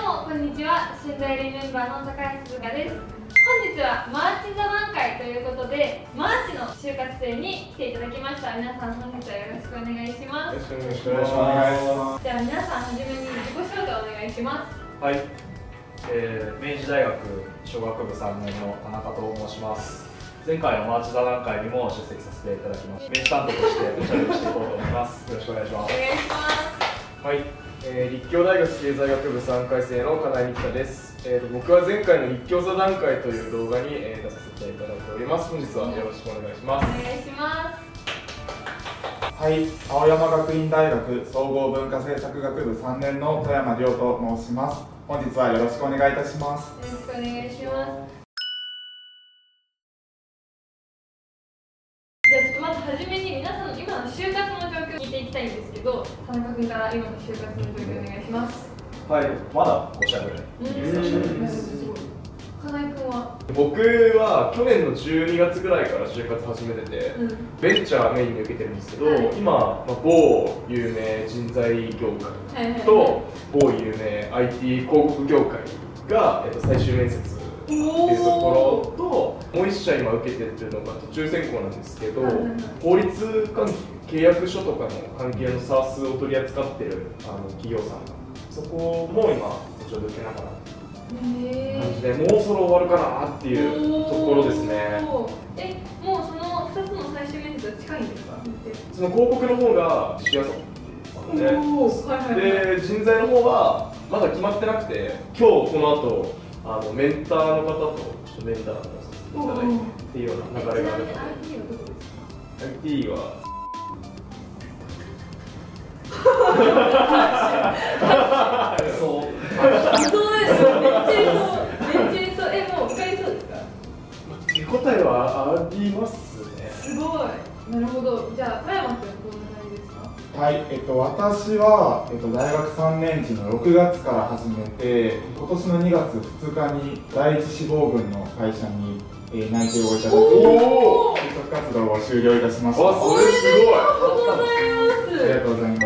もこんにちは。新大連メンバーの高橋鈴香です。本日はマーチ座談会ということで、マーチの就活生に来ていただきました。皆さん本日はよろしくお願いします。 よろしくお願いします。 じゃあ皆さんはじめに自己紹介お願いします。 はい、明治大学商学部3年の田中と申します。前回のマーチ座談会にも出席させていただきました。名刺担当としておしゃべりしていこうと思います。よろしくお願いします。 お願いします。 はい、立教大学経済学部3回生の金井美希です。僕は前回の立教座談会という動画に、出させていただいております。本日はよろしくお願いします。 お願いします。 はい、青山学院大学総合文化政策学部3年の富山亮と申します。本日はよろしくお願いいたします。 よろしくお願いします。じゃあちょっとまずはじめに皆さんの今の就活の状況を聞いていきたいんですけど、田中君から今の就活の状況お願いします。 はい、まだ5社ぐらい。 金井君は？ 僕は去年の12月ぐらいから就活始めてて、ベンチャーメインで受けてるんですけど、今、某有名人材業界と某有名 IT 広告業界が、最終面接っていうところと、もう1社今受けてるっていうのが途中選考なんですけど、法律関係、契約書とかの関係のサースを取り扱ってる企業さんが、そこも今ちょうど受けながら感じで、もうそろ終わるかなっていうところですね。 もうその2つの最終面接は近いんですか？ その広告の方がしやすかったので、で人材の方はまだ決まってなくて、今日この後メンターの方とちょっとメンターをさせていただいてっていうような流れがあるので。 IT はそうですよ。めっちゃいそう。めっちゃいそう。もう受かりそうですか？ 手応えはありますね。 すごい。なるほど。じゃあ富山君どんな感じですか？ はい、私は、大学3年時の6月から始めて、今年の2月2日に第一志望群の会社に、内定をいただき、就職活動を終了いたしました。 わ、それすごい。 ありがとうございます。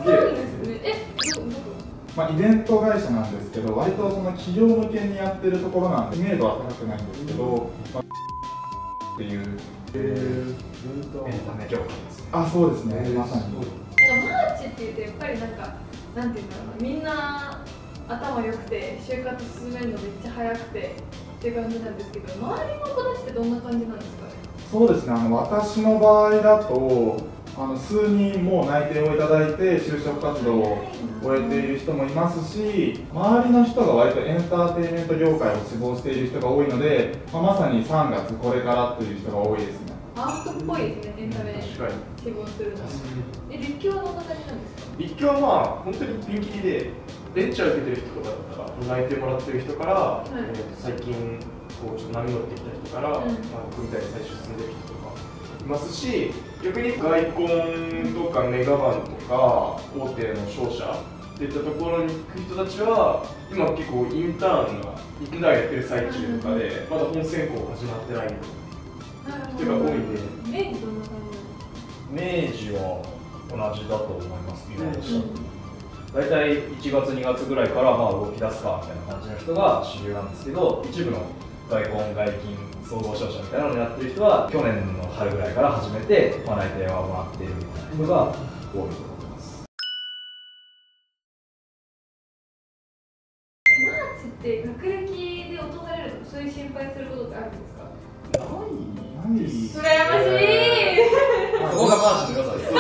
すげえ。 イベント会社なんですけど、割とその企業向けにやってるところなんで、知名度は高くないんですけど、っていう。 エンタメ業界ですね。 あ、そうですね、まさに。 マーチって言うとやっぱりなんていうんだろうな、みんな頭良くて就活進めるのめっちゃ早くてっていう感じなんですけど、周りの子たちってどんな感じなんですかね？ そうですね、私の場合だと数人もう内定をいただいて就職活動を終えている人もいますし、周りの人が割とエンターテインメント業界を志望している人が多いので、まさに3月これからという人が多いですね。 アートっぽいですね、エンタメ志望するの。立教はどんな感じなんですか？ 立教は本当にピンキリで、ベンチャー受けてる人とかだったら内定もらってる人から、最近こうちょっと波乗ってきた人から、僕みたいに最終進んでる人とかいますし、逆に外コンとかメガバンとか大手の商社っていったところに行く人たちは、今結構インターンが1台やってる最中とかで、まだ本選考始まってない人が多いんで。 明治どんな感じ？ 明治は同じだと思います。今の人大体1月2月ぐらいから動き出すかみたいな感じの人が主流なんですけど、一部の外コン外勤総合商社みたいなのをやってる人は去年の春ぐらいから始めて、内定はもらっているみたいな人が多いと思います。 マーチって学歴で落とされるとか、そういう心配することってあるんですか？ ない。 羨ましい。 そこがマーチの良さです。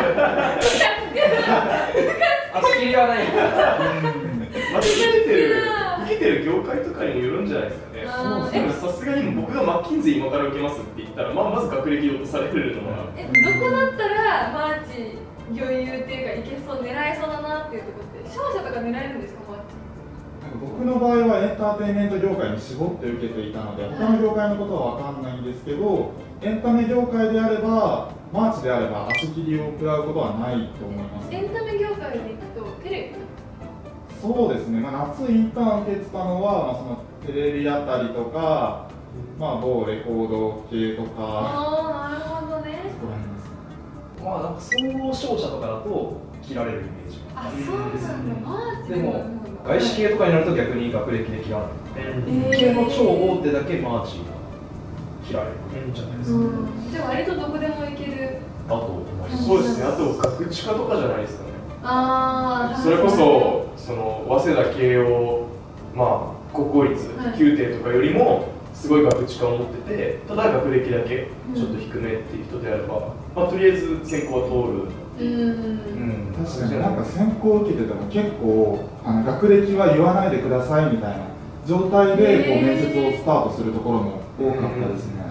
足切りはないんだ。 受けてる業界とかにもよるんじゃないですかね。さすがに僕がマッキンゼー今から受けますって言ったら、まず学歴で落とされるのは。 どこだったらマーチ余裕っていうかいけそう、狙えそうだなっていうところって、商社とか狙えるんですか？マーチ僕の場合はエンターテインメント業界に絞って受けていたので、他の業界のことは分かんないんですけど、エンタメ業界であれば、マーチであれば足切りを食らうことはないと思います。 エンタメ業界でいくとテレビ？ そうですね、夏インターン受けてたのは、そのテレビあたりとか、某レコード系とか。 なるほどね。 そこら辺ですね。 なんか総合商社とかだと切られるイメージ。 あ、そうなんだ。マーチでも外資系とかになると逆に学歴で切らないので、系の超大手だけマーチが切られるんじゃないですか。 じゃあ割とどこでもいけるだと思います。 そうですね。あと学知化とかじゃないですかね。それこそそ早稲田慶応国公立宮廷とかよりもすごい学知化を持ってて、ただ学歴だけちょっと低めっていう人であれば、とりあえず選考は通る。 確かになんか選考を受けてても結構学歴は言わないでくださいみたいな状態でこう面接をスタートするところも多かったですね。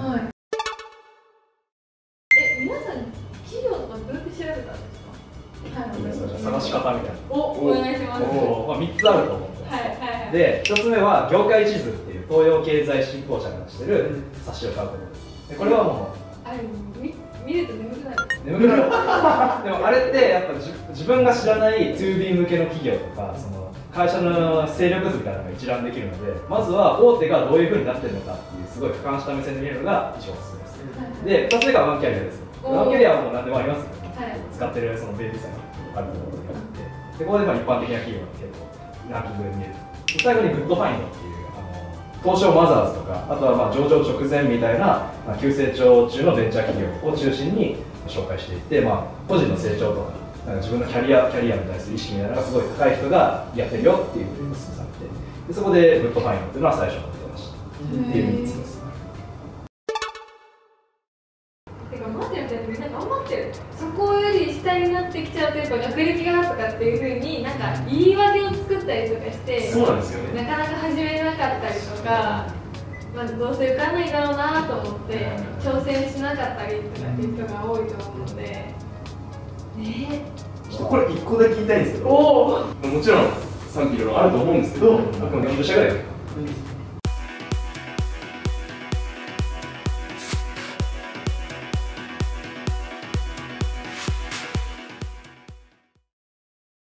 皆さん企業とかどうやって調べたんですか？ 探し方みたいな。 お願いします。 3つあると思うんです。で、1つ目は業界地図っていう東洋経済振興社が出してる冊子を買うことです。でこれはもう見ると眠くなる。 眠くなる。でもあれってやっぱ自分が知らない 2B 向けの企業とかその会社の勢力図みたいなのが一覧できるので、まずは大手がどういう風になってるのかっていうすごい俯瞰した目線で見るのが一番おすすめです。で、2つ目がワンキャリアです。ワンキャリアはもう何でもありますよね。使ってるその便利さがあるところにあって、でここで一般的な企業が結構ランキングで見える。最後にグッドファインドっていう東証マザーズとか、あとは上場直前みたいな急成長中のベンチャー企業を中心に紹介していって、個人の成長とか自分のキャリアに対する意識みたいなのがすごい高い人がやってるよっていうふうにお勧めされて、でそこでグッドファインドっていうのは最初の出ましたっていう3つです。 マジでみんな頑張ってる。そこより下になってきちゃうとやっぱ学歴がとかっていうふうになんか言い訳を作ったりとかして、 そうなんですよね。 なかなか始めなかったりとか、どうせ受かんないだろうなと思って挑戦しなかったりとかっていう人が多いと思うので、 ちょっとこれ1個だけ言いたいんですけど、もちろん賛否いろいろあると思うんですけど、あくまで40社ぐらい